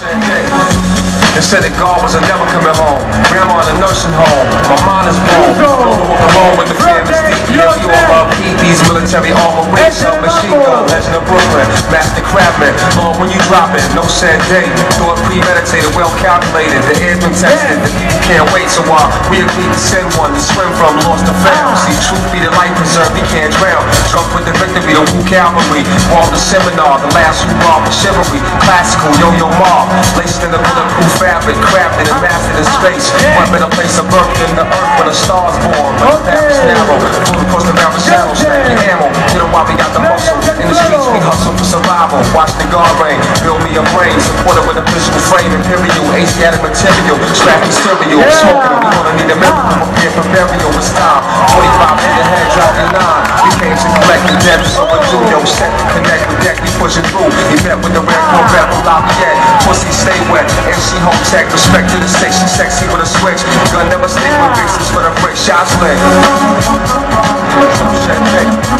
They said that God was never coming home. Grandma in a nursing home. My mind is blown. Walk alone with the famous DPS. You all love heat. These military armor wings. Machine gun. Legend of Brooklyn. Master Craftsman. Long when you drop it. No sad day. Thought premeditated. Well calculated. The air's been tested. The people can't wait. So while we agree to send one to swim from, lost the found. See, truth be the life preserved. We can't drown. Drunk with the victory. The Wu Cavalry. Wall the seminar. The last hoorah for chivalry. Classical. Yo-Yo Mob. Laced in the bulletproof fabric, crafted and mastered in space. Weapon a place of birth in the earth when a star's born. But the path is narrow, full across the mountain shadows. Stack your ammo, you know why we got the muscle. In the streets we hustle for survival. Watch the guard rain, build me a brain. Supported with a physical frame, imperial, Asiatic material. Scrappy stereo, smoking, we gonna need a miracle. Prepare for burial, it's time. 45 feet ahead, drop your 9. We came to collect the debt, so what do yo? Set to connect with deck, we pushing through. He met with the red Corvette, Lafayette. Pussy stay wet, and she home tech. Respect to the station, sexy with a switch. Gun never stick with fixes for the brick. Shots lit.